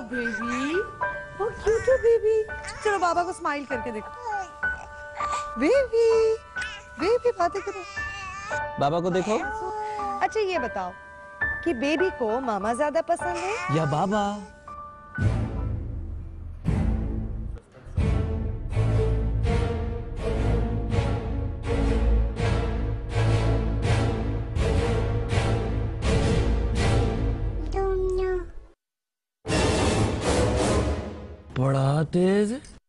Baby, oh cute है baby. चलो बाबा को स्माइल करके देखो। बेबी, बेबी बातें करो। बाबा को देखो। अच्छा ये बताओ कि बेबी को मामा ज्यादा पसंद है या बाबा? बड़ा तेज।